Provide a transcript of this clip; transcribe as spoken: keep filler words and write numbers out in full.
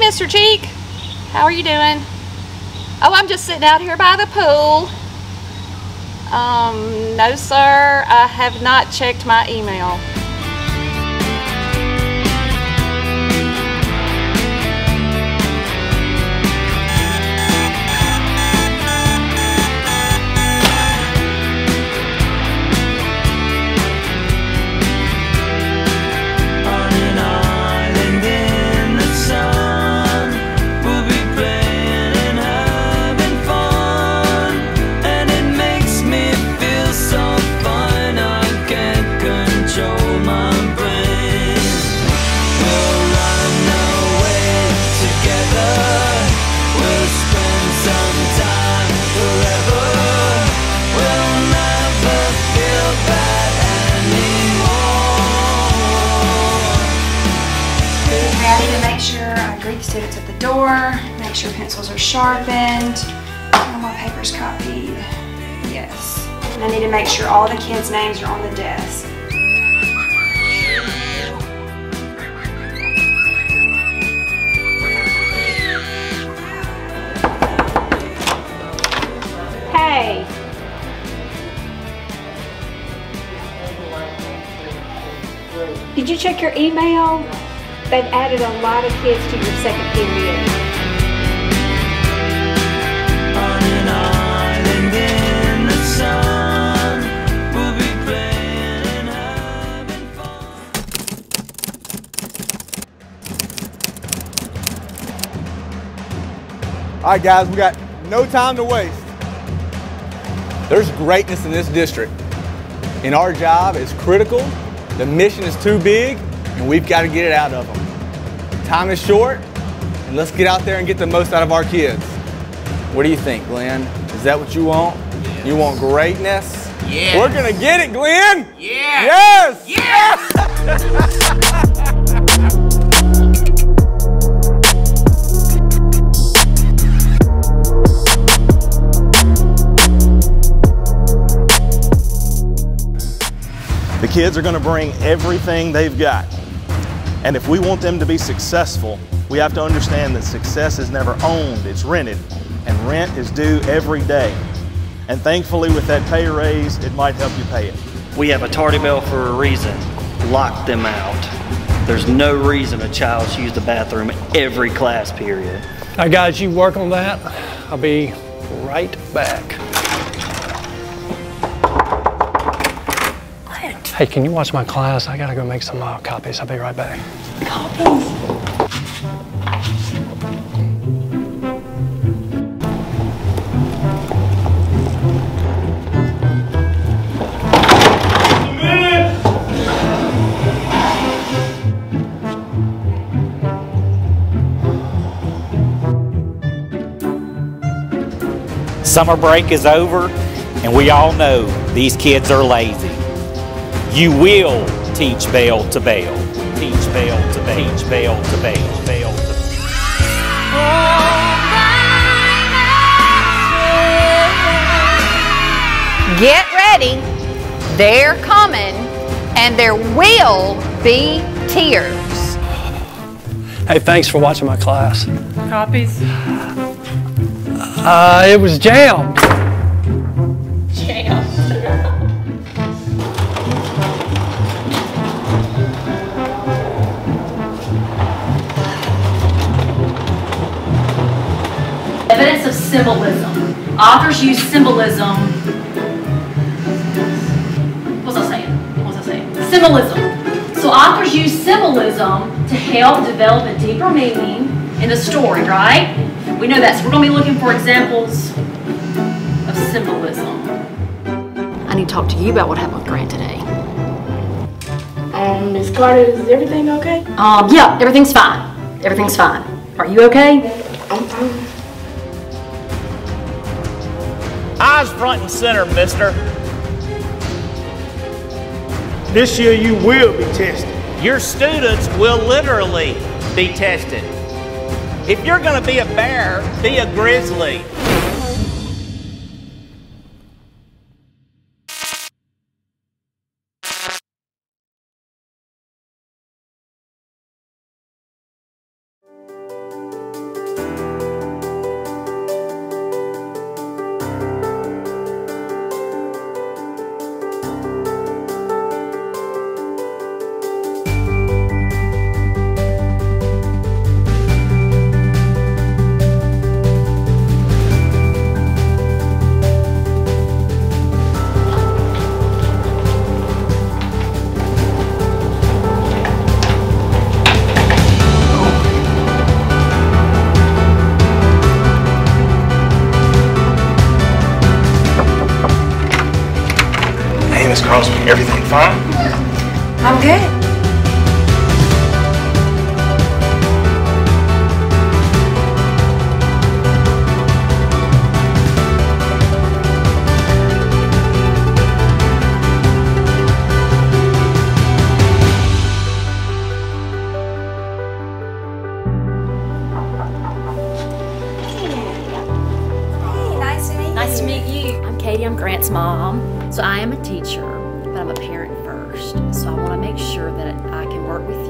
Mister Cheek. How are you doing? Oh, I'm just sitting out here by the pool. Um, no, sir, I have not checked my email. Students at the door, make sure pencils are sharpened, all my papers copied, yes. And I need to make sure all the kids' names are on the desk. Hey! Did you check your email? They've added a lot of kids to your second period. On an island in the sun, we'll be playing and having fun. All right, guys, we got no time to waste. There's greatness in this district, and our job is critical. The mission is too big, and we've got to get it out of them. Time is short, and let's get out there and get the most out of our kids. What do you think, Glenn? Is that what you want? Yes. You want greatness? Yes. We're gonna get it, Glenn! Yes! Yes! Yes! The kids are going to bring everything they've got. And if we want them to be successful, we have to understand that success is never owned, it's rented. And rent is due every day. And thankfully with that pay raise, it might help you pay it. We have a tardy bell for a reason. Lock them out. There's no reason a child should use the bathroom every class period. All right, guys, you work on that. I'll be right back. Hey, can you watch my class? I gotta go make some uh, copies. I'll be right back. Copies? Summer break is over, and we all know these kids are lazy. You will teach bell to bell. Teach bell to bell. Teach bell to bell. Bell to Get ready. They're coming, and there will be tears. Hey, thanks for watching my class. Copies? Uh, it was jammed. Jammed. Evidence of symbolism. Authors use symbolism. What was I saying? What was I saying? Symbolism. So authors use symbolism to help develop a deeper meaning in the story, right? We know that. So we're going to be looking for examples of symbolism. I need to talk to you about what happened with Grant today. Um, Miss Carter, is everything okay? Um, yeah, everything's fine. Everything's fine. Are you okay? I'm fine. eyes front and center, mister. This year you will be tested. Your students will literally be tested. If you're going to be a bear, be a grizzly. Crosby, everything fine? I'm good. Nice to meet you. I'm Katie, I'm Grant's mom. So I am a teacher, but I'm a parent first. So I want to make sure that I can work with